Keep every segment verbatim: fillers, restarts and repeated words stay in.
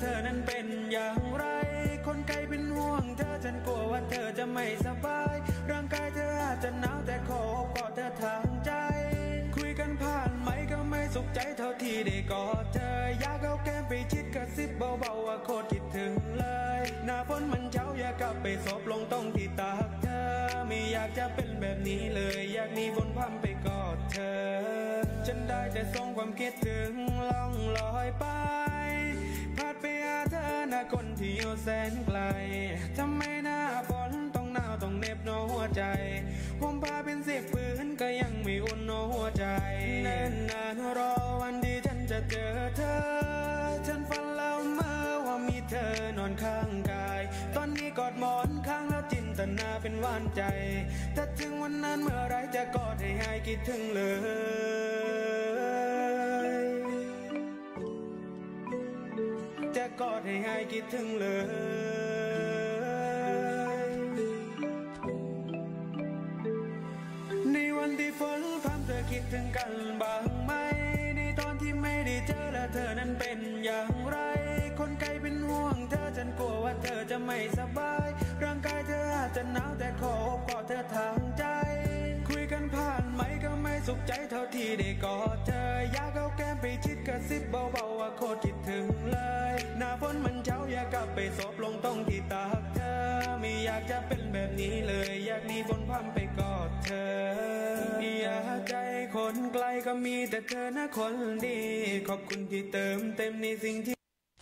เธอนั้นเป็นอย่างไรคนไกลเป็นห่วงเธอฉันกลัวว่าเธอจะไม่สบายร่างกายเธออาจจะหนาวแต่ขอกอดเธอทางใจคุยกันผ่านไหมก็ไม่สุขใจเท่าที่ได้กอดเธออยากเอาแก้มไปชิดกระซิบเบาๆว่าโคตรคิดถึงเลยหน้าฝนมันเช้าอยากกลับไปซบลงตรงที่ตากเธอไม่อยากจะเป็นแบบนี้เลยอยากหนีฝนพรำไปกอดเธอฉันได้แต่ส่งความคิดถึงล่องลอยไปพัดไปหาเธอหน้าคนที่อยู่แสนไกลทำไมหน้าฝนต้องหนาวต้องเหน็บหนอหัวใจผมพาเป็นสิบปืนก็ยังไม่อุ่นหนอหัวใจเนิ่นนานรอวันที่ฉันจะเจอเธอฉันฝันแล้วเมื่อว่ามีเธอนอนข้างกายตอนนี้กอดหมอนข้างแล้วจินตนาเป็นหวานใจถ้าถึงวันนั้นเมื่อไรจะกอดให้หายคิดถึงเลยจะกอดให้หายคิดถึงเลยในวันที่ฝนพรำเธอคิดถึงกันบ้างไหมในตอนที่ไม่ได้เจอและเธอนั้นเป็นอย่างไรคนไกลเป็นห่วงเธอฉันกลัวว่าเธอจะไม่สบายร่างกายเธออาจจะหนาวแต่ขอกอดเธอทางใจคุยกันผ่านไหมก็ไม่สุขใจเท่าที่ได้กอดเธออยากเอาแก้มไปชิดกระซิบเบาๆว่าโคตรคิดถึงเลยหน้าฝนมันเช้าอยากกลับไปซบลงตรงที่ตากเธอไม่อยากจะเป็นแบบนี้เลยอยากหนีฝนพรำไปกอดเธออยากใจคนไกลก็มีแต่เธอนะคนดีขอบคุณที่เติมเต็มในสิ่งที่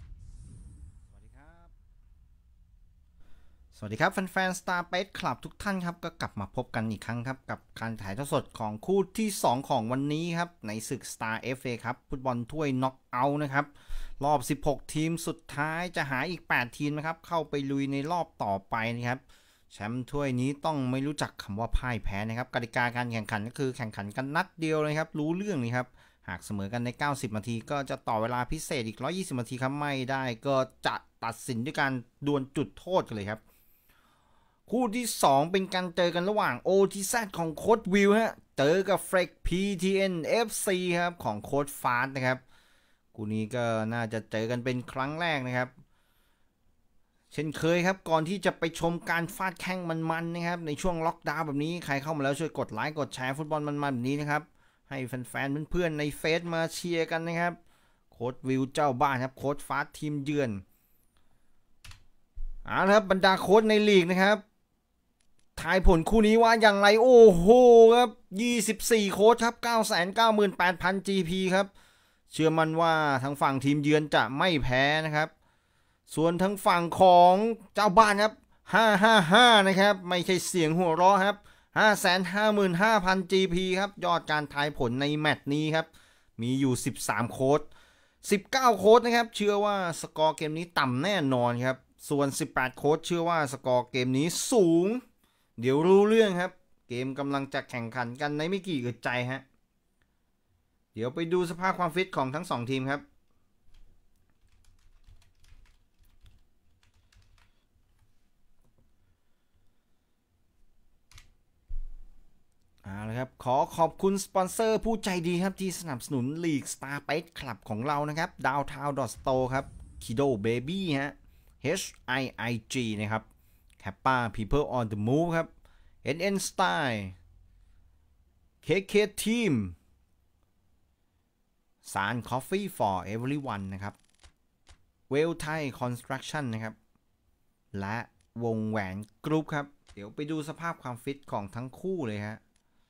สวัสดีครับแฟนๆ Star Space Club ทุกท่านครับก็กลับมาพบกันอีกครั้งครับกับการถ่ายทอดสดของคู่ที่สองของวันนี้ครับในศึก Star เอฟ เอ ครับฟุตบอลถ้วยน็อกเอาท์นะครับรอบสิบหกทีมสุดท้ายจะหาอีกแปดทีมนะครับเข้าไปลุยในรอบต่อไปนะครับแชมป์ถ้วยนี้ต้องไม่รู้จักคำว่าพ่ายแพ้นะครับกติกาการแข่งขันก็คือแข่งขันกันนัดเดียวเลยครับรู้เรื่องเลยครับหากเสมอกันในเก้าสิบนาทีก็จะต่อเวลาพิเศษอีกหนึ่งร้อยยี่สิบนาทีครับไม่ได้ก็จะตัดสินด้วยการดวลจุดโทษกันเลยครับคู่ที่สองเป็นการเจอกันระหว่าง โอ ที แซด ของโค้ชวิลฮะเจอกับ Frex พี ที เอ็น เอฟ ซี ครับของโค้ชฟาสนะครับคู่นี้ก็น่าจะเจอกันเป็นครั้งแรกนะครับเช่นเคยครับก่อนที่จะไปชมการฟาดแข้งมันๆนะครับในช่วงล็อกดาวน์แบบนี้ใครเข้ามาแล้วช่วยกดไลค์กดแชร์ฟุตบอลมันๆแบบนี้นะครับให้แฟนๆเพื่อนๆในเฟซมาเชียร์กันนะครับโค้ชวิลเจ้าบ้านครับโค้ชฟาสทีมเยือนเอาละครับบรรดาโค้ชในลีกนะครับทายผลคู่นี้ว่าอย่างไรโอ้โหครับยี่สิบสี่โค้ชครับ เก้าแสนเก้าหมื่นแปดพัน จี พี ครับเชื่อมั่นว่าทางฝั่งทีมเยือนจะไม่แพ้นะครับส่วนทางฝั่งของเจ้าบ้านครับห้าร้อยห้าสิบห้านะครับไม่ใช่เสียงหัวเราะครับ ห้าแสนห้าหมื่นห้าพัน จี พี ครับยอดการทายผลในแมตช์นี้ครับมีอยู่สิบสามโค้ชสิบเก้าโค้ชนะครับเชื่อว่าสกอร์เกมนี้ต่ำแน่นอนครับส่วนสิบแปดโค้ชเชื่อว่าสกอร์เกมนี้สูงเดี๋ยวรู้เรื่องครับเกมกำลังจะแข่งขันกันในไม่กี่อึดใจฮะเดี๋ยวไปดูสภาพความฟิตของทั้งสองทีมครับเอาละครับขอขอบคุณสปอนเซอร์ผู้ใจดีครับที่สนับสนุนลีก Star Space Club ของเรานะครับ Downtown Store ครับ Kido Baby ฮะ H I I G นะครับ Kappa People on the Move ครับ เอ็น เอ็น Style เค เค Team สาร Coffee for Everyone นะครับ Well Thai Construction นะครับและวงแหวนกรุ๊ปครับเดี๋ยวไปดูสภาพความฟิตของทั้งคู่เลยฮะ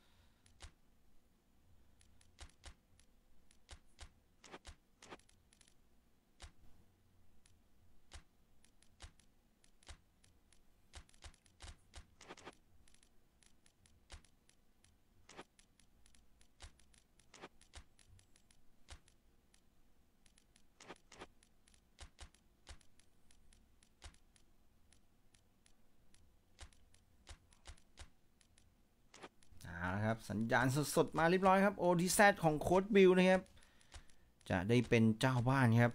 ครับสัญญาณสดๆมาเรียบร้อยครับ โอ ที แซด ของโค้ชบิลนะครับจะได้เป็นเจ้าบ้านครับ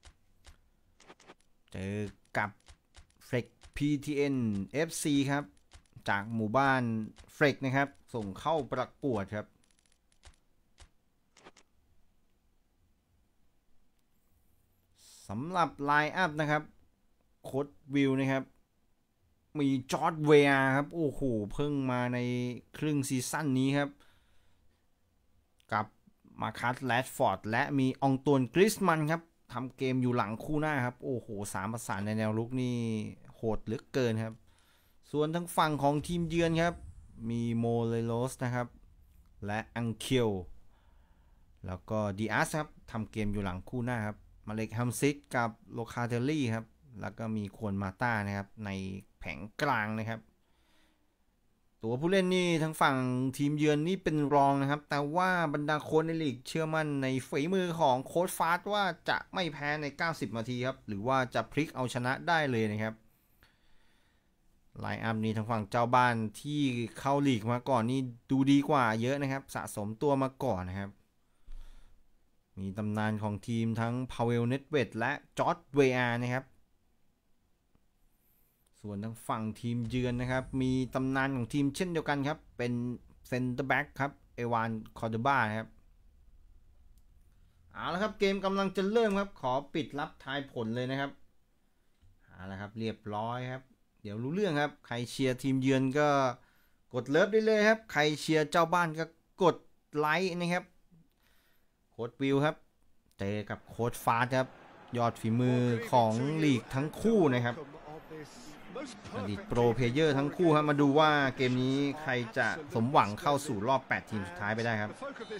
เจอกับ Frex พี ที เอ็น เอฟ ซี ครับจากหมู่บ้าน Frex นะครับส่งเข้าประกวดครับสำหรับไลน์อัพนะครับโค้ดวิลนะครับมีจอร์จเวียร์ครับโอ้โหเพิ่งมาในครึ่งซีซั่นนี้ครับกับมาคัสแรดฟอร์ดและมีอองตวนกริสมันครับทำเกมอยู่หลังคู่หน้าครับโอ้โหสามประสานในแนวรุกนี่โหดเหลือเกินครับส่วนทั้งฝั่งของทีมเยือนครับมีโมเลโลสนะครับและอังเคลแล้วก็ดีอาร์สครับทำเกมอยู่หลังคู่หน้าครับมาเล็กฮัมซิกกับโลคาเทลลี่ครับแล้วก็มีควอนมาต้านะครับในแผงกลางนะครับตัวผู้เล่นนี่ทั้งฝั่งทีมเยือนนี่เป็นรองนะครับแต่ว่าบรรดาโค้ชในลีกเชื่อมั่นในฝีมือของโค้ชฟาสว่าจะไม่แพ้ในเก้าสิบนาทีครับหรือว่าจะพลิกเอาชนะได้เลยนะครับไลน์อัพนี้ทั้งฝั่งเจ้าบ้านที่เข้าลีกมาก่อนนี่ดูดีกว่าเยอะนะครับสะสมตัวมาก่อนนะครับมีตำนานของทีมทั้งพาเวลเนตเวดและจอร์จเวียร์นะครับส่วนทางฝั่งทีมเยือนนะครับมีตำนานของทีมเช่นเดียวกันครับเป็นเซนเตอร์แบ็กครับเอวานคอร์โดบาครับเอาละครับเกมกำลังจะเริ่มครับขอปิดรับทายผลเลยนะครับเอาละครับเรียบร้อยครับเดี๋ยวรู้เรื่องครับใครเชียร์ทีมเยือนก็กดเลิฟได้เลยครับใครเชียร์เจ้าบ้านก็กดไลค์นะครับโค้ดวิลครับเจอกับโค้ดฟาสครับยอดฝีมือของลีกทั้งคู่นะครับอดีตโปรเพลเยอร์ทั้งคู่ครับมาดูว่าเกมนี้ใครจะสมหวังเข้าสู่รอบแปดทีมสุดท้ายไปได้ครับ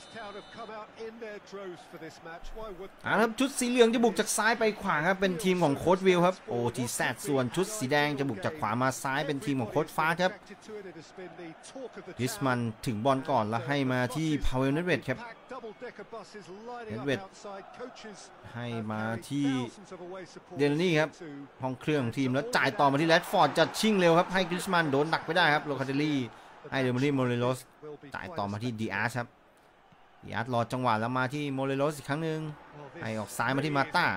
อ่าครับชุดสีเหลืองจะบุกจากซ้ายไปขวาครับเป็นทีมของโค้ดวิลครับโอทีแซดส่วนชุดสีแดงจะบุกจากขวามาซ้ายเป็นทีมของโค้ดฟ้าครับกริสมันถึงบอลก่อนแล้วให้มาที่พาเวลเนตเวดครับเนตเวดให้มาที่เดลนี่ครับห้องเครื่องทีมแล้วจ่ายต่อมาที่แรดฟอร์ดจัดชิ่งเร็วครับให้กริสมันโดนดักไปได้ครับโลคาเดลี่ให้เดลมารีโมเรโลสจ่ายต่อมาที่ดีอาร์สครับดีอาร์สรอจังหวะแล้วมาที่โมเรโลสอีกครั้งหนึ่งให้ออกซ้ายมาที่มาต้า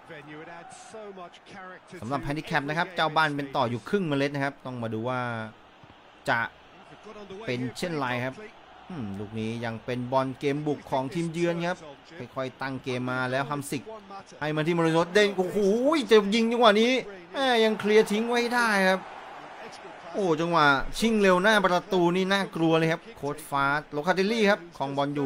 สำหรับแฮนดิแคปนะครับเจ้าบ้านเป็นต่ออยู่ครึ่งเมล็ดนะครับต้องมาดูว่าจะเป็นเช่นไรครับลูกนี้ยังเป็นบอลเกมบุกของทีมเยือนครับค่อยๆตั้งเกมมาแล้วฮัมซิกให้มาที่โมเรโลสเด้งโอ้โหจะยิงจังหวะนี้ยังเคลียร์ทิ้งไว้ได้ครับโอ้จังหวะชิ่งเร็วหน้าประตูนี่น่ากลัวเลยครับโค้ชฟาสโลคาเดลี่ครับของบอลอยู่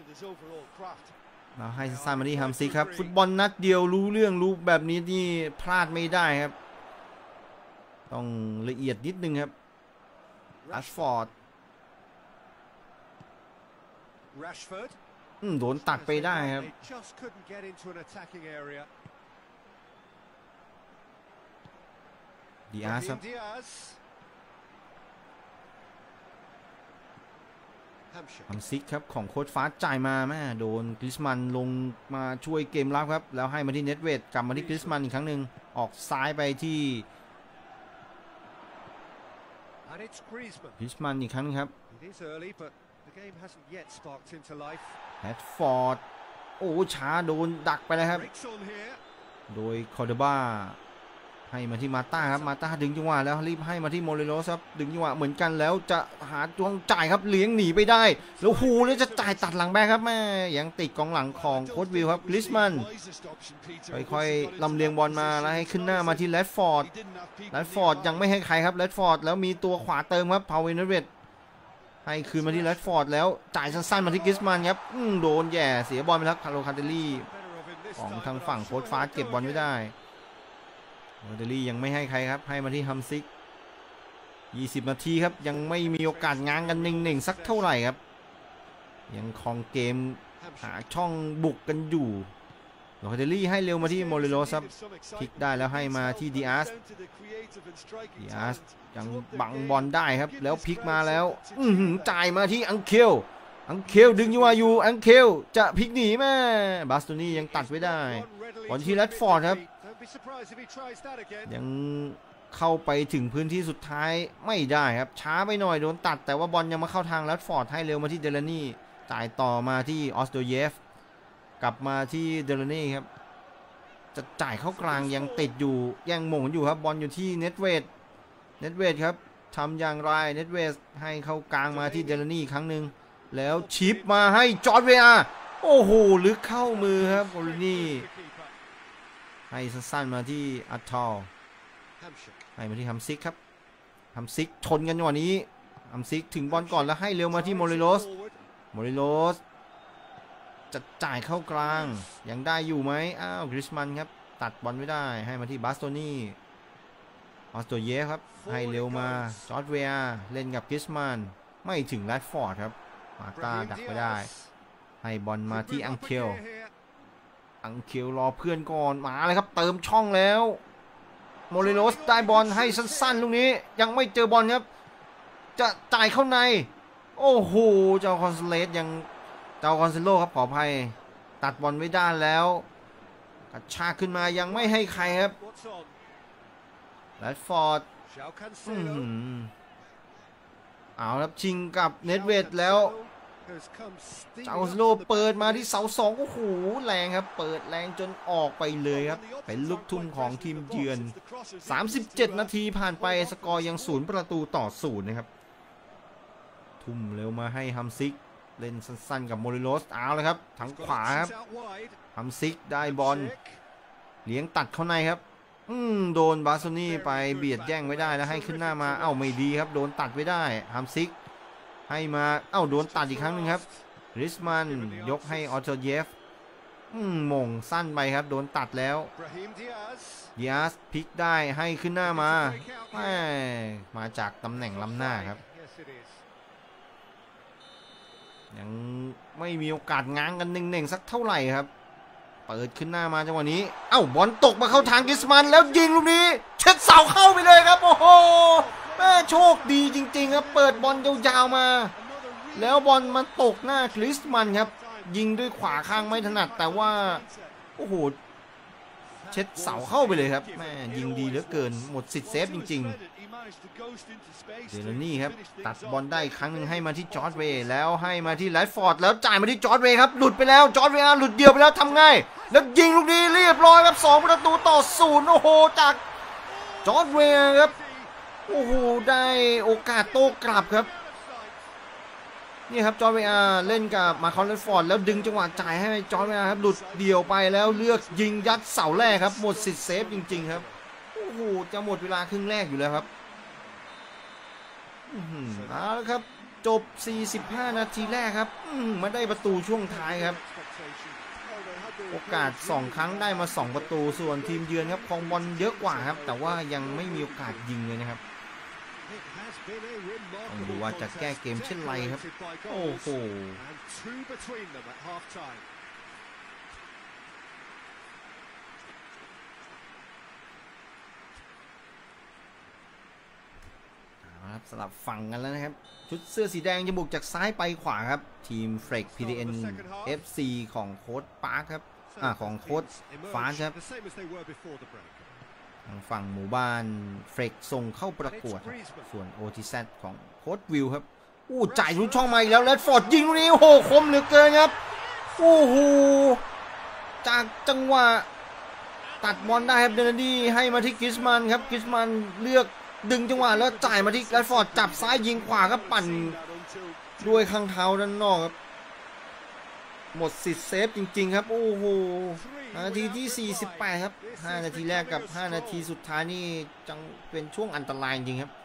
เราให้สั้นมาที่ฮัมซิกครับฟุตบอลนัดเดียวรู้เรื่องรู้แบบนี้นี่พลาดไม่ได้ครับต้องละเอียดนิดนึงครับแรชฟอร์ดโดนตัดไปได้ครับดีอาร์สครับฮัมซิกครับของโค้ชฟ้าจ่ายมาแม่โดนกริสมันลงมาช่วยเกมรับครับแล้วให้มาที่เนตเวดกลับมาที่กริสมันอีกครั้งหนึ่งออกซ้ายไปที่กริสมันอีกครั้งครับแรดฟอร์ดโอ้ช้าโดนดักไปเลยครับโดยคอร์โดบาให้มาที่มาต้าครับมาต้าดึงจังหวะแล้วรีบให้มาที่โมเรโลสครับดึงจังหวะเหมือนกันแล้วจะหาจ้วงจ่ายครับเลี้ยงหนีไปได้แล้วฮูแล้วจะจ่ายตัดหลังแบกครับแม่ยังติดกองหลังของโค้ชวิลครับกริสมันค่อยๆลำเลียงบอลมาแล้วให้ขึ้นหน้ามาที่แรดฟอร์ดแรดฟอร์ดยังไม่ให้ใครครับแรดฟอร์ดแล้วมีตัวขวาเติมครับพาเวลเนตเวดให้คืนมาที่แรดฟอร์ดแล้วจ่ายสั้นๆมาที่กริสมันครับโดนแย่เสียบอลไปแล้วคาร์โลคาเดลี่ของทางฝั่งโค้ชฟ้าเก็บบอลไว้ได้โมเดลี่ยังไม่ให้ใครครับให้มาที่ฮัมซิกยี่สิบนาทีครับยังไม่มีโอกาสง้างกันหนึ่งๆสักเท่าไหร่ครับยังครองเกมหาช่องบุกกันอยู่โมเดลี่ให้เร็วมาที่โมเรโลสครับพลิกได้แล้วให้มาที่ดีอาร์สดีอาร์สยังบังบอลได้ครับแล้วพลิกมาแล้วจ่ายมาที่อังเคลอังเคลดึงอยู่ว่าอยู่อังเคลจะพลิกหนีแม่บาสโตนี่ยังตัดไว้ได้บอลที่แรดฟอร์ดครับยังเข้าไปถึงพื้นที่สุดท้ายไม่ได้ครับช้าไปหน่อยโดนตัดแต่ว่าบอลยังมาเข้าทางแรดฟอร์ดให้เร็วมาที่เดลานี่จ่ายต่อมาที่ออสโดเยฟกลับมาที่เดลานี่ครับจะจ่ายเข้ากลางยังติดอยู่ยังหม่งอยู่ครับบอลอยู่ที่เน็ตเวดเน็ตเวดครับทำอย่างไรเน็ตเวดให้เข้ากลางมาที่เดลานี่ครั้งหนึ่งแล้วชิปมาให้จอร์จเวียร์โอ้โหลึกเข้ามือครับโอลินี่ให้สั้นๆมาที่อัตทอลให้มาที่ฮัมซิกครับฮัมซิกชนกันอย่างนี้ฮัมซิกถึงบอลก่อนแล้วให้เร็วมาที่โมริโลสโมริโลสจะจ่ายเข้ากลางยังได้อยู่ไหมอ้าวกริชมันครับตัดบอลไม่ได้ให้มาที่บาสโตนี่ออสโตเยฟครับให้เร็วมาจอร์จเวียเล่นกับกริชมันไม่ถึงแรดฟอร์ดครับมาตาดักไม่ได้ให้บอลมาที่อังเคลอังเคลรอเพื่อนก่อนมาเลยครับเติมช่องแล้วโมเรโลสได้บอลให้สั้นๆลูกนี้ยังไม่เจอบอลครับจะจ่ายเข้าในโอ้โหเจ้าคอนเซเลสยังเจ้าคอนเซโลครับขออภัยตัดบอลไม่ได้แล้วกระชากขึ้นมายังไม่ให้ใครครับแรดฟอร์ดเอาครับชิงกับเนตเวดแล้วเจ้าคอนเซโลเปิดมาที่เสาสองโอ้โหแรงครับเปิดแรงจนออกไปเลยครับเป็นลูกทุ่มของทีมเยือนสามสิบเจ็ดนาทีผ่านไปสกอร์ยังศูนย์ประตูต่อศูนย์นะครับทุ่มเร็วมาให้ฮัมซิกเล่นสั้นๆกับโมริโลสเอาเลยครับทางขวาครับฮัมซิกได้บอลเลี้ยงตัดเข้าในครับอืมโดนบาสโตนี่ไปเบียดแย่งไม่ได้แล้วให้ขึ้นหน้ามาเอ้าไม่ดีครับโดนตัดไม่ได้ฮัมซิกให้มาเอ้าโดนตัดอีกครั้งหนึ่งครับริสมันยกให้ออโตเยฟอืมมงสั้นไปครับโดนตัดแล้วดิอาสพลิกได้ให้ขึ้นหน้ามามาจากตำแหน่งล้ำหน้าครับยังไม่มีโอกาสง้างกันเน่งๆสักเท่าไหร่ครับเปิดขึ้นหน้ามาจังหวะนี้เอ้าบอลตกมาเข้าทางกริชมันแล้วยิงลูกนี้เช็ดเสาเข้าไปเลยครับโอ้โหแม่โชคดีจริงๆครับเปิดบอลยาวๆมาแล้วบอลมันตกหน้ากริชมันครับยิงด้วยขวาข้างไม่ถนัดแต่ว่าโอ้โหเช็ดเสาเข้าไปเลยครับแม่ยิงดีเหลือเกินหมดสิทธิ์เซฟจริงๆเดลนี่ครับตัดบอลได้ครั้งหนึ่งให้มาที่จอร์จเวย์แล้วให้มาที่แรดฟอร์ดแล้วจ่ายมาที่จอร์จเวย์ครับหลุดไปแล้วจอร์จเวย์หลุดเดียวไปแล้วทำไงแล้วยิงลูกนี้เรียบร้อยครับสองประตูต่อศูนย์โอ้โหจากจอร์จเวย์ครับโอ้โหได้โอกาสโต้กลับครับนี่ครับจอร์จเวย์เล่นกับมาคอนแรดฟอร์ดแล้วดึงจังหวะจ่ายให้จอร์จเวย์ครับหลุดเดี่ยวไปแล้วเลือกยิงยัดเสาแรกครับหมดสิทธิ์เซฟจริงๆครับโอ้โหจะหมดเวลาครึ่งแรกอยู่แล้วครับเอาละครับจบสี่สิบห้านาทีแรกครับมาได้ประตูช่วงท้ายครับโอกาสสองครั้งได้มาสองประตูส่วนทีมเยือนครับครองบอลเยอะกว่าครับแต่ว่ายังไม่มีโอกาสยิงเลยนะครับต้องดูว่าจะแก้เกมเช่นไรครับโอ้โหสลับฝั่งกันแล้วนะครับชุดเสื้อสีแดงจะบุกจากซ้ายไปขวาครับทีมเฟรก พี ดี เอ็น เอฟ ซี ของโค้ชปาร์คครับอ่าของโค้ชฟ้าครับทางฝั่งหมู่บ้านเฟรกส่งเข้าประกวดส่วน โอ ที แซด ของโค้ชวิลครับอู้จ่ายทุกช่องมาอีกแล้วแรดฟอร์ดยิงลูกนี้โอ้โหคมเหลือเกินครับโอ้โหจากจังหวะตัดบอลได้ครับเดนดี้ให้มาที่กริชมันครับกริชมันเลือกดึงจังหวะแล้วจ่ายมาที่แรดฟอร์ดจับซ้ายยิงขวาครับปั่นด้วยข้างเท้าด้านนอกครับหมดสิทธิ์เซฟจริงๆครับโอ้โหนาทีที่สี่สิบแปดครับห้านาทีแรกกับห้านาทีสุดท้ายนี่จังเป็นช่วงอันตรายจริงครับ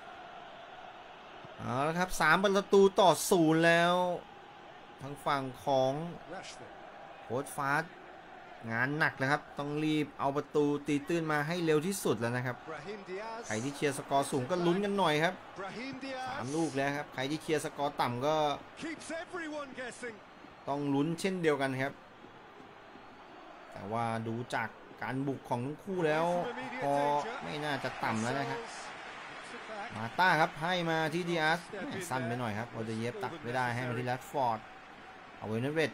เอาละครับสามประตูต่อศูนย์แล้วทางฝั่งของโค้ชฟ้างานหนักเลยครับต้องรีบเอาประตูตีตื้นมาให้เร็วที่สุดแล้วนะครับใครที่เชียร์สกอร์สูงก็ลุ้นกันหน่อยครับสามลูกแล้วครับใครที่เชียร์สกอร์ต่ำก็ต้องลุ้นเช่นเดียวกันครับแต่ว่าดูจากการบุกของทั้งคู่แล้วพอไม่น่าจะต่ำแล้วนะครับมาต้าครับให้มาที่ดิอาสสั้นไปหน่อยครับโอเดเยฟตัดไม่ได้ให้มาที่แรดฟอร์ดเอาไว้นเวท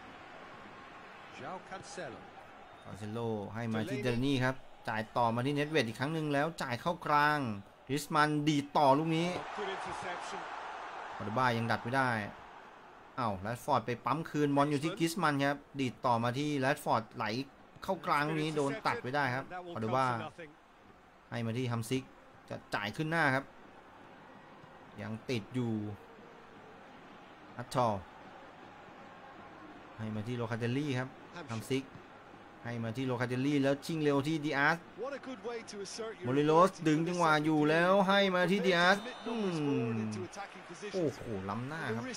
คาเซโลให้มาที่เดลนี่ครับจ่ายต่อมาที่เน็ตเวดอีกครั้งหนึ่งแล้วจ่ายเข้ากลางริสมันดีต่อลูกนี้คอร์ดบ้ายังดัดไม่ได้อ้าวแรดฟอร์ดไปปั๊มคืนบอลอยู่ที่กริสมันครับดีต่อมาที่แรดฟอร์ดไหลเข้ากลางลูกนี้โดนตัดไม่ได้ครับคอร์ดบ้าให้มาที่ฮัมซิกจะจ่ายขึ้นหน้าครับยังติดอยู่อัตทอลให้มาที่โลคาเดลลี่ครับฮัมซิกให้มาที่โลคาเดลลี่แล้วชิงเร็วที่ดิอาสโมริโลสดึงจังหวะอยู่แล้วให้มาที่ดิอาสโอ้โหล้ำหน้าครับ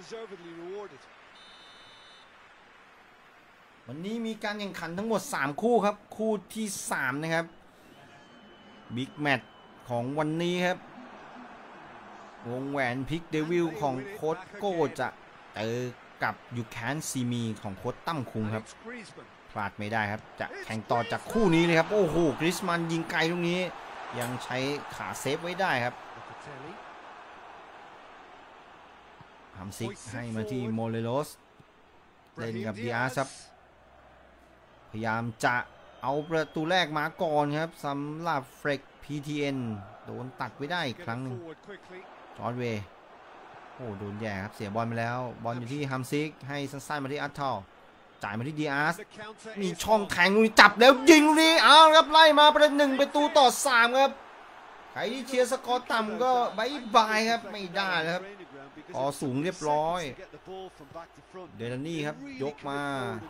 วันนี้มีการแข่งขันทั้งหมดสามคู่ครับคู่ที่สามนะครับบิ๊กแมตช์ของวันนี้ครับวงแหวนพิกเดวิลของโค้ชโก้จะเจอกับยูแคนซีมีของโค้ชตั้มคุงครับพลาดไม่ได้ครับจะแข่งต่อจากคู่นี้เลยครับโอ้โหกริชมันยิงไกลตรงนี้ยังใช้ขาเซฟไว้ได้ครับฮัมซิกให้มาที่โมเรโลสเล่นกับดิอาสครับพยายามจะเอาประตูแรกมาก่อนครับสำหรับเฟรก พี ที เอ็น โดนตัดไว้ได้อีกครั้งหนึ่งจอร์จเวย์โอ้โดนแย่ครับเสียบอลไปแล้วบอลอยู่ที่ฮัมซิกให้สั้นๆมาที่อัตทอลจ่ายมาที่ดิอาสมีช่องแทงลุยจับแล้วยิงลุยเอาครับไล่มาประตูหนึ่งประตูต่อสามครับใครที่เชียร์สกอร์ต่ำก็บายบายครับไม่ได้ครับพอสูงเรียบร้อยเดลนี่ครับยกมา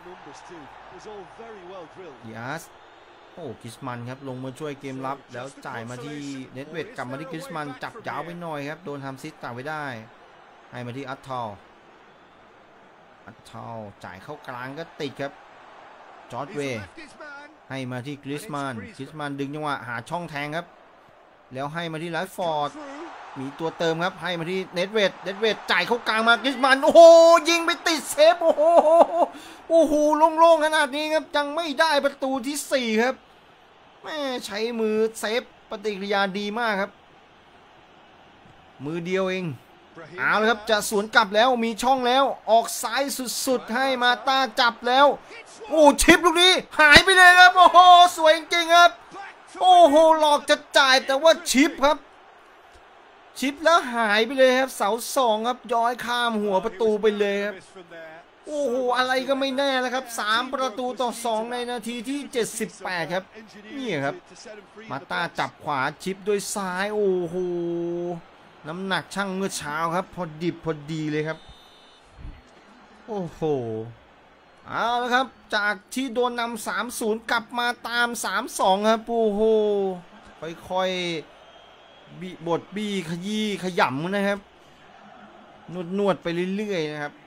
ดิอาสโอ้กิสมันครับลงมาช่วยเกมรับแล้วจ่ายมาที่เน็ตเวทกลับมาที่กิสมันจับยาวไปหน่อยครับโดนทำซิสตัดไว้ได้ให้มาที่อัตทอลอัตทอลจ่ายเข้ากลางก็ติดครับจอร์จเวย์ให้มาที่กริสมันกริสมันดึงจังหวะหาช่องแทงครับแล้วให้มาที่ไลฟ์ฟอร์ดมีตัวเติมครับให้มาที่เน็ตเวทเน็ตเวทจ่ายเข้ากลางมากริสมันโอ้โหยิงไปติดเซฟโอ้โหโอ้โหโล่งๆขนาดนี้ครับยังไม่ได้ประตูที่สี่ครับแม่ใช้มือเซฟปฏิกิริยาดีมากครับมือเดียวเองเอาเลยครับจะสวนกลับแล้วมีช่องแล้วออกซ้ายสุดๆให้มาตาจับแล้วโอ้ชิปลูกนี้หายไปเลยครับโอ้โหสวยจริงๆครับโอ้โหหลอกจะจ่ายแต่ว่าชิปครับชิปแล้วหายไปเลยครับเสาสองครับย้อยข้ามหัวประตูไปเลยครับโอ้โหอะไรก็ไม่แน่แล้วครับสามประตูต่อสองในนาทีที่เจ็ดสิบแปดครับนี่ครับมาตาจับขวาชิปด้วยซ้ายโอ้โหน้ำหนักช่างเมื่อเช้าครับพอดิบพอดีเลยครับโอ้โหเอาละครับจากที่โดนนำ สามศูนย์ กลับมาตาม สามสอง ครับโอ้โหค่อยๆบีบดบี้ขยี้ขยำนะครับนวดนวดไปเรื่อยๆนะครับ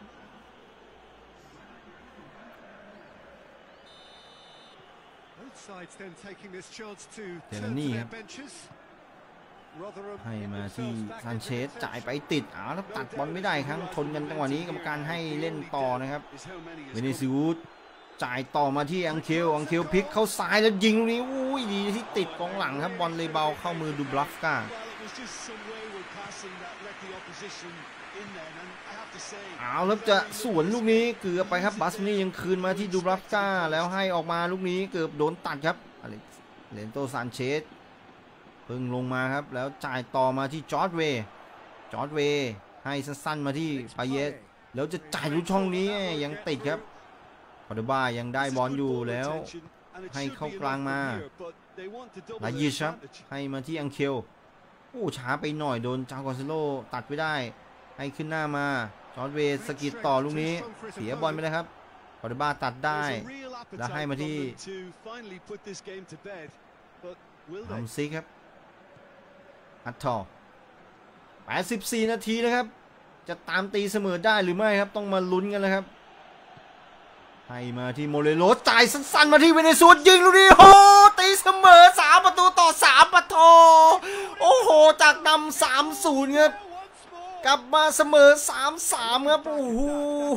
เดลนี่ครับให้มาที่ซานเชสจ่ายไปติดอ้าวแล้วตัดบอลไม่ได้ครับชนกันจังหวะนี้กรรมการให้เล่นต่อนะครับเวนิซิอุสจ่ายต่อมาที่อังเคลอังเคลพลิกเข้าซ้ายแล้วยิงตรงนี้อุ้ยดีที่ติดกองหลังครับบอลเลยเบาเข้ามือดูบลัฟก้าเอาแล้วจะสวนลูกนี้เกือบไปครับบัสนี่ยังคืนมาที่ดูบลัฟก้าแล้วให้ออกมาลูกนี้เกือบโดนตัดครับเลนโตซานเชสเพิ่งลงมาครับแล้วจ่ายต่อมาที่จอร์จเวย์จอร์จเวย์ให้สั้นๆมาที่ปาเยสแล้วจะจ่ายลูกช่องนี้ยังติดครับคอร์ดบ้ายังได้บอลอยู่แล้วให้เข้ากลางมาลายิชครับให้มาที่อังเคลโอ้ช้าไปหน่อยโดนจางกอนเซโลตัดไปได้ให้ขึ้นหน้ามาจอร์จเวย์สกิดต่อลูกนี้เสียบอลไปเลยครับคอร์ดบ้าตัดได้แล้วให้มาที่ฮัมซิกครับอัตทอลแปดสิบสี่นาทีนะครับจะตามตีเสมอได้หรือไม่ครับต้องมาลุ้นกันเลยครับให้มาที่โมเรโลจ่ายสั้นๆมาที่เวเนซุเอลยิงลูกนี้โอ้ตีเสมอสามประตูต่อสามประตูโอ้โหจากนำ สามศูนย์ ครับกลับมาเสมอ สามสาม ครับโอ้โห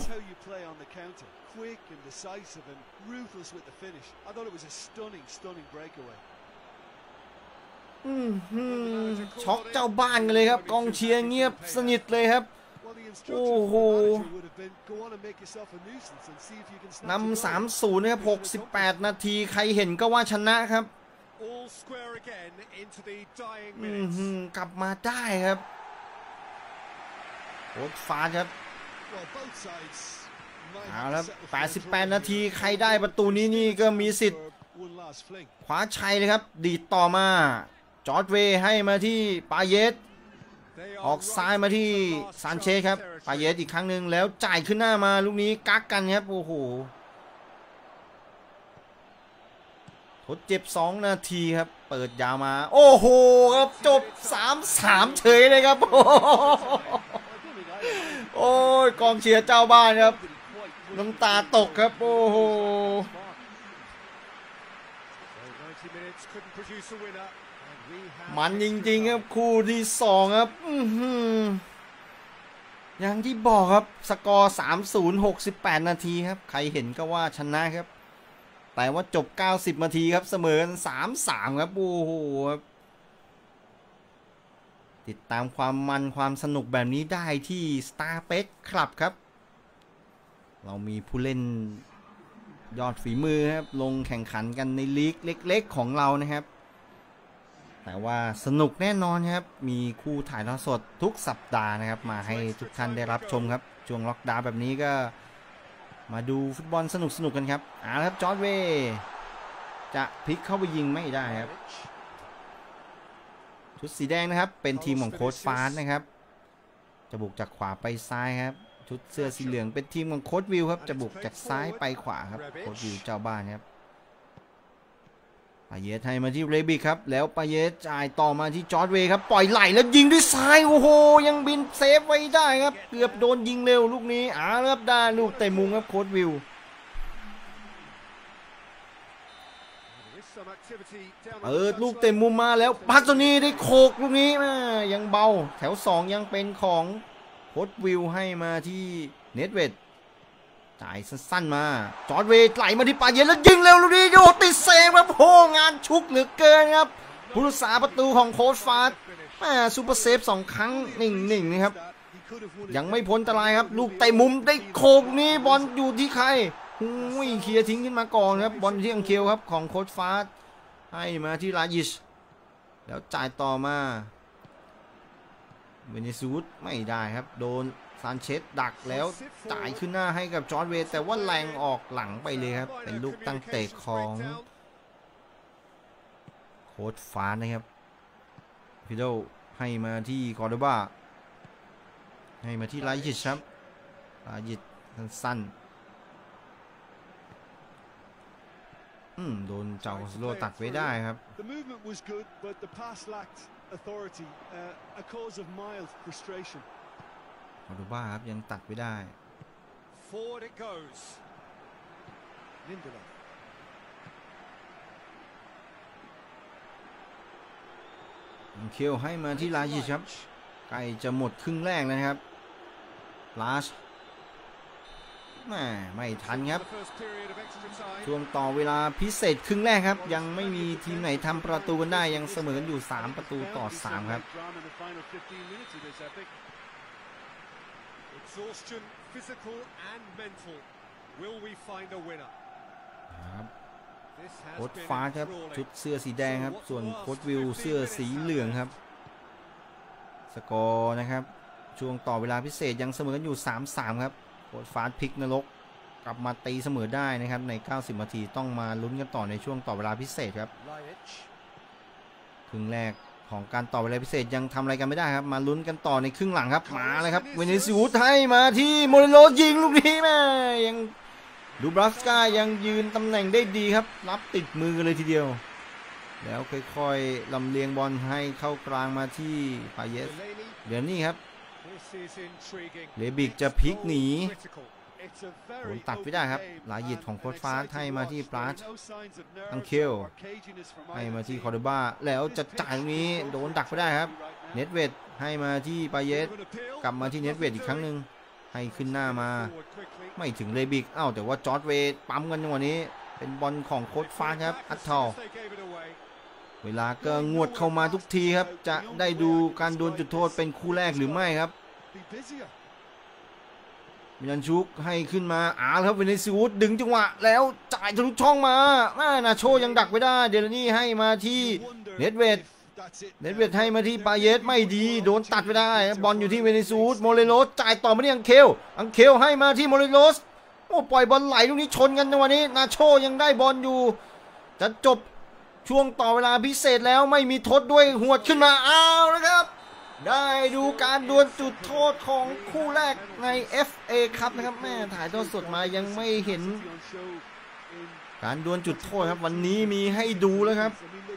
ช็อกเจ้าบ้านกันเลยครับกองเชียร์เงียบสนิทเลยครับโอ้โหนำ สามศูนย์ นะครับหกสิบแปดนาทีใครเห็นก็ว่าชนะครับกลับมาได้ครับโค้ชฟาดครับเอาแล้วแปดสิบแปดนาทีใครได้ประตูนี้นี่ก็มีสิทธิ์คว้าชัยเลยครับดีดต่อมาจอร์จเวย์ให้มาที่ปาเยสออกซ้ายมาที่ซานเชสครับปาเยสอีกครั้งหนึ่งแล้วจ่ายขึ้นหน้ามาลูกนี้กักกันครับโอ้โหทดเจ็บสองนาทีครับเปิดยาวมาโอ้โหครับจบ สามสาม เฉยเลยครับโอ้ยกองเชียร์เจ้าบ้านครับน้ำตาตกครับโอ้โหมันจริงๆครับคู่ที่สองครับอย่างที่บอกครับสกอร์ สามศูนย์ หกสิบแปด นาทีครับใครเห็นก็ว่าชนะครับแต่ว่าจบเก้าสิบนาทีครับเสมอกัน สามสาม ครับโอ้โหติดตามความมันความสนุกแบบนี้ได้ที่ Star Bet Club ครับเรามีผู้เล่นยอดฝีมือครับลงแข่งขันกันในลีกเล็กๆของเรานะครับแต่ว่าสนุกแน่นอนครับมีคู่ถ่ายทอดสดทุกสัปดาห์นะครับมาให้ทุกท่านได้รับชมครับช่วงล็อกดาวน์แบบนี้ก็มาดูฟุตบอลสนุกๆกันครับอ่าครับจอร์จเวย์จะพลิกเข้าไปยิงไม่ได้ครับชุดสีแดงนะครับเป็นทีมของโค้ชฟาสนะครับจะบุกจากขวาไปซ้ายครับชุดเสื้อสีเหลืองเป็นทีมของโค้ชวิวครับจะบุกจากซ้ายไปขวาครับโค้ชวิวเจ้าบ้านครับปาเยสให้มาที่เรบิกครับแล้วปาเยสจ่ายต่อมาที่จอร์จเวย์ครับปล่อยไหลแล้วยิงด้วยซ้ายโอ้โหยังบินเซฟไว้ได้ครับเกือบโดนยิงเร็วลูกนี้อ่าครับได้ลูกเตะมุมครับโค้ชวิวเปิดลูกเตะมุมมาแล้วพักตัวนี้ได้โขกลูกนี้ยังเบาแถวสองยังเป็นของโค้ชวิวให้มาที่เนทเวดจ่ายสั้นๆมาจอร์จเวย์ไหลมาที่ปาเยสแล้วยิงเร็วลูกนี้โยติดเซฟครับโหงานชุกเหลือเกินครับผู้รักษาประตูของโค้ชฟาสแม่ซูเปอร์เซฟสองครั้งหนึ่งหนึ่งนะครับยังไม่พ้นอันตรายครับลูกเตะมุมได้โขกนี้บอลอยู่ที่ใครหุ้ยเคลียร์ทิ้งขึ้นมาก่อนครับบอลที่อังเคลครับของโค้ชฟาสให้มาที่ลายิชแล้วจ่ายต่อมาเวเนซูสไม่ได้ครับโดนซานเชสดักแล้วจ่ายขึ้นหน้าให้กับจอร์จเวย์แต่ว่าแรงออกหลังไปเลยครับเป็นลูกตั้งเตะของโค้ชฟาสนะครับพิโดให้มาที่คอร์โดบาให้มาที่ลายิชครับลายิชสั้นอืมโดนเจ้าสโลตัดไว้ได้ครับคอร์โดบาครับยังตัดไม่ได้เคียวให้มาที่ลายิชครับใกล้จะหมดครึ่งแรกนะครับลาชแม่ไม่ทันครับช่วงต่อเวลาพิเศษครึ่งแรกครับยังไม่มีทีมไหนทำประตูกันได้ยังเสมออยู่สามประตูต่อสามครับโค้ชฟ้าครับชุดเสื้อสีแดงครับส่วนโค้ชวิวเสื้อสีเหลืองครับสกอร์นะครับช่วงต่อเวลาพิเศษยังเสมออยู่ สามสาม ครับโค้ชฟ้าพลิกนรกกลับมาตีเสมอได้นะครับในเก้าสิบนาทีต้องมาลุ้นกันต่อในช่วงต่อเวลาพิเศษครับครึ่งแรกของการต่อเวลาพิเศษยังทำอะไรกันไม่ได้ครับมาลุ้นกันต่อในครึ่งหลังครับมาเลยครับเวเนซุเอลให้มาที่โมเรโลยิงลูกนี้แม่ยังดูบราสกายังยืนตำแหน่งได้ดีครับรับติดมือเลยทีเดียวแล้วค่อยๆลำเลียงบอลให้เข้ากลางมาที่ปาเยสเดี๋ยวนี้ครับเลบิกจะพลิกหนีโดนตัดไม่ได้ครับลายิดของโค้ชฟ้าให้มาที่ปราชอังเคลให้มาที่คอร์โดบาแล้วจะจ่ายตรงนี้โดนดักไม่ได้ครับเนทเวดให้มาที่ปาเยสกลับมาที่เนทเวดอีกครั้งหนึ่งให้ขึ้นหน้ามาไม่ถึงเลบิกอ้าวแต่ว่าจอร์จเวย์ปั๊มกันในวันนี้เป็นบอลของโค้ชฟ้าครับอัตทอลเวลาก็งวดเข้ามาทุกทีครับจะได้ดูการดวลจุดโทษเป็นคู่แรกหรือไม่ครับมิลันชุกให้ขึ้นมาอ้าวครับเวเนซุเอลดึงจังหวะแล้วจ่ายทะลุช่องมานาโชยังดักไม่ได้เดลนี่ให้มาที่เนทเวดเนทเวดให้มาที่ปาเยสไม่ดีโดนตัดไปได้บอลอยู่ที่เวเนซุเอลโมเรโลสจ่ายต่อมาที่อังเคลอังเคลให้มาที่โมเรโลสโอ้ปล่อยบอลไหลลูกนี้ชนกันในวันนี้นาโชยังได้บอลอยู่จะจบช่วงต่อเวลาพิเศษแล้วไม่มีทดด้วยหวดขึ้นมาอ้าวนะครับได้ดูการดวลจุดโทษของคู่แรกใน เอฟ เอ ครับนะครับแม่ถ่ายทอดสดมายังไม่เห็นการดวลจุดโทษครับวันนี้มีให้ดูแล้วครับ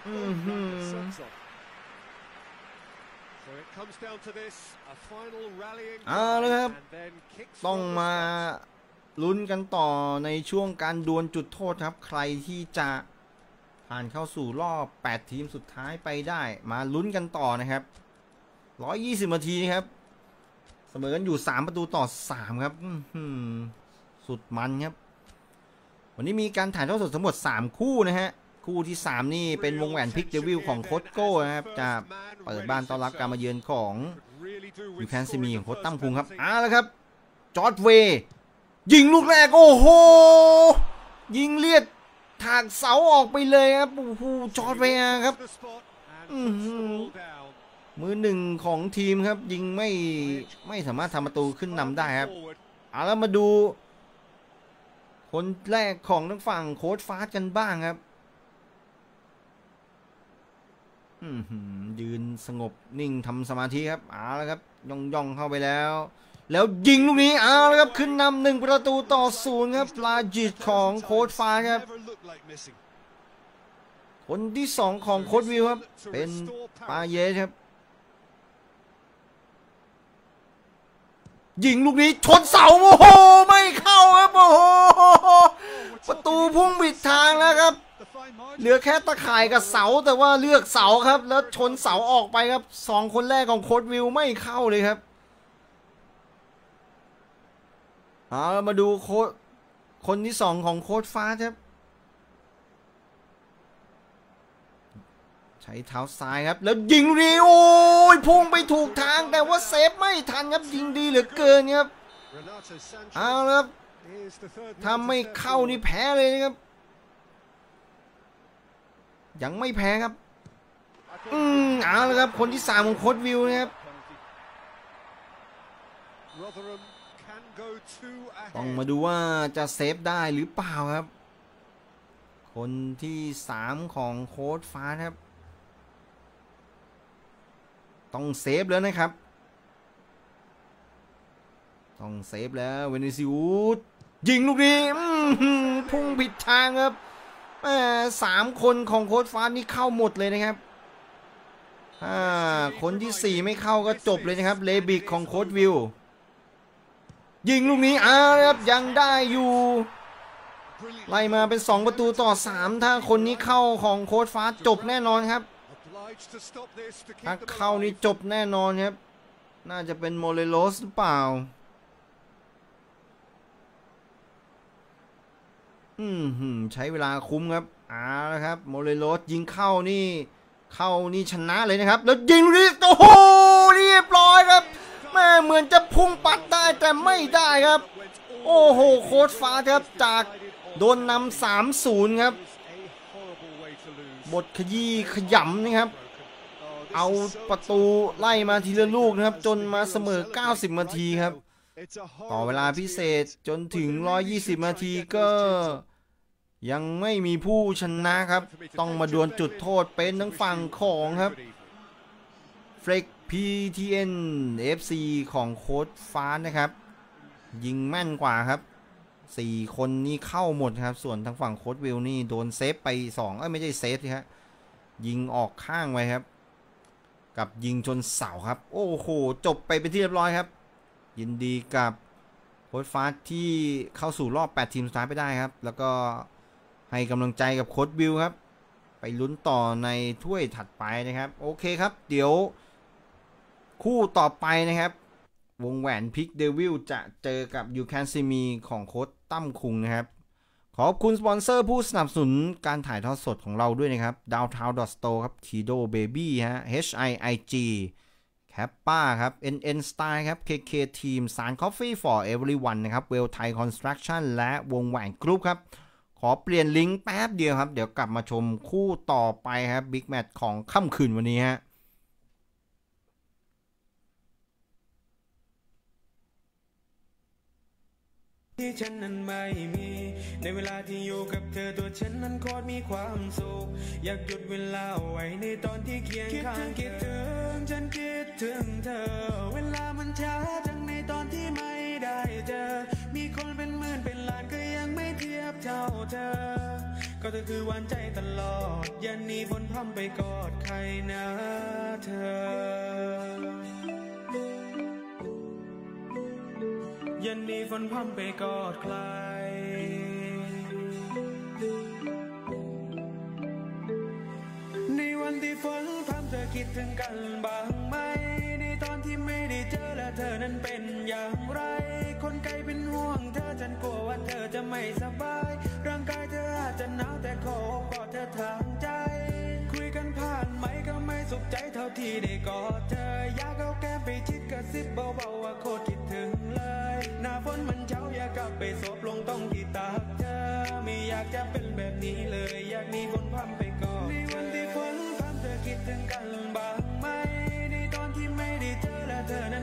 เอาเลยครับต้องมาลุ้นกันต่อในช่วงการดวลจุดโทษครับใครที่จะผ่านเข้าสู่รอบแปดทีมสุดท้ายไปได้มาลุ้นกันต่อนะครับหนึ่งร้อยยี่สิบนาทีครับเสมอกันอยู่สามประตูต่อสามครับสุดมันครับวันนี้มีการถ่ายทอดสดทั้งหมดสามคู่นะฮะคู่ที่สามนี่เป็นวงแหวนพิกเดวิลของโค้ชโก้นะครับจะเปิดบ้านต้อนรับการมาเยือนของยูแคนซิมีของโค้ชตั้มคุงครับอ้าวแล้วครับจอร์จเวย์ยิงลูกแรกโอ้โหยิงเลียดถากเสาออกไปเลยครับโอ้โหจอร์จเวย์ครับมือหนึ่งของทีมครับยิงไม่ไม่สามารถทำประตูขึ้นนำได้ครับเอาแล้วมาดูคนแรกของทั้งฝั่งโค้ชฟาสกันบ้างครับยืนสงบนิ่งทำสมาธิครับเอาแล้วครับย่องย่องเข้าไปแล้วแล้วยิงลูกนี้เอาแล้วครับขึ้นนำหนึ่งประตูต่อศูนย์ครับลาจิตของโค้ชฟาสครับคนที่สองของโค้ชวิวครับเป็นปาเยสครับยิงลูกนี้ชนเสาโอ้โหไม่เข้าครับโอ้โหประตูพุ่งบิดทางแล้วครับเหลือแค่ตะข่ายกับเสาแต่ว่าเลือกเสาครับแล้วชนเสาออกไปครับสองคนแรกของโค้ชวิวไม่เข้าเลยครับเอามาดูโค้ชคนที่สองของโค้ชฟ้าครับใช้เท้าซ้ายครับแล้วยิงลูกนี้โอ้ยพุ่งไปถูกทางแต่ว่าเซฟไม่ทันครับยิงดีเหลือเกินครับเอาละครับถ้าไม่เข้านี่แพ้เลยนะครับยังไม่แพ้ครับอืมเอาละครับคนที่สามของโค้ชวิวนะครับต้องมาดูว่าจะเซฟได้หรือเปล่าครับคนที่สามของโค้ชฟ้าครับต้องเซฟแล้วนะครับต้องเซฟแล้วเวนิซิอุสยิงลูกนี้พุ่งผิดทางครับสามคนของโค้ชฟ้านี่เข้าหมดเลยนะครับคนที่สี่ไม่เข้าก็จบเลยนะครับเลบิกของโค้ชวิวยิงลูกนี้อ้าวครับยังได้อยู่ไล่มาเป็นสองประตูต่อสามถ้าคนนี้เข้าของโค้ชฟ้าจบแน่นอนครับถ้าเข้านี่จบแน่นอนครับน่าจะเป็นโมเรโลสหรือเปล่าอืมใช้เวลาคุ้มครับอ่าแล้วครับโมเรโลสยิงเข้านี่เข้านี่ชนะเลยนะครับแล้วยิงนี่โอ้โหเรียบร้อยครับแม่เหมือนจะพุ่งปัดได้แต่ไม่ได้ครับโอ้โหโค้ชฟ้าครับจากโดนนำ สามศูนย์ ครับบทขยี้ขยำนะครับเอาประตูไล่มาทีละลูกนะครับจนมาเสมอเก้าสิบนาทีครับต่อเวลาพิเศษจนถึงหนึ่งร้อยยี่สิบนาทีก็ยังไม่มีผู้ชนะครับต้องมาดวลจุดโทษเป็นทั้งฝั่งของครับเฟรก พี ที เอ็น เอฟ ซี ของโค้ชฟ้านะครับยิงแม่นกว่าครับสี่คนนี้เข้าหมดครับส่วนทางฝั่งโค้ชวิลนี่โดนเซฟไปสองเอ้ยไม่ใช่เซฟสิครับยิงออกข้างไว้ครับกับยิงชนเสาครับโอ้โหจบไปเป็นที่เรียบร้อยครับยินดีกับโค้ชฟ้าที่เข้าสู่รอบแปดทีมสุดท้ายไปได้ครับแล้วก็ให้กำลังใจกับโค้ชวิลครับไปลุ้นต่อในถ้วยถัดไปนะครับโอเคครับเดี๋ยวคู่ต่อไปนะครับวงแหวนพิกเดวิลจะเจอกับยูแคนซิมีของโค้ชตั้มคุงนะครับขอบคุณสปอนเซอร์ผู้สนับสนุนการถ่ายทอดสดของเราด้วยนะครับ Downtown Store ครับ Kido Baby ฮะ H I I G Kappa ครับ เอ็น เอ็น Style ครับ เค เค Team สาร Coffee for Everyone นะครับ Well Thai Construction และวงแหวนกรุ๊ปครับขอเปลี่ยนลิงก์แป๊บเดียวครับเดี๋ยวกลับมาชมคู่ต่อไปครับบิ๊กแมตช์ของค่ำคืนวันนี้ฮะที่ฉันนั้นไม่มีในเวลาที่อยู่กับเธอตัวฉันนั้นโคตรมีความสุขอยากหยุดเวลาไว้ในตอนที่เคียงข้างคิดถึงฉันคิดถึงเธอเวลามันช้าจังในตอนที่ไม่ได้เจอมีคนเป็นหมื่นเป็นล้านก็ยังไม่เทียบเท่าเธอก็เธอคือหวานใจตลอดอย่าหนีฝนพร่ำไปกอดใครนะเธออย่าหนีฝนพร่ำไปกอดใครในวันที่ฝนพร่ำเธอคิดถึงกันบ้างไหมในตอนที่ไม่ได้เจอและเธอนั้นเป็นอย่างไรคนไกลเป็นห่วงเธอฉันกลัวว่าเธอจะไม่สบายร่างกายเธออาจจะหนาวแต่ขอโอบกอดเธอทางใจคุยกันผ่านไหมก็ไม่สุขใจเท่าที่ได้กอดเธออยากเอาแก้มไปชิดกระซิบเบาๆว่าโคตรคิดถึงเลยหน้าฝนมันเช้าอยากกลับไปโศกลงต้องที่ตากเธอไม่อยากจะเป็นแบบนี้เลยอยากหนีฝนพร่ำไปกอดในวันที่ฝนพร่ำเธอคิดถึงกันบ้างไหมในตอนที่ไม่ได้เจอและเธอนั้น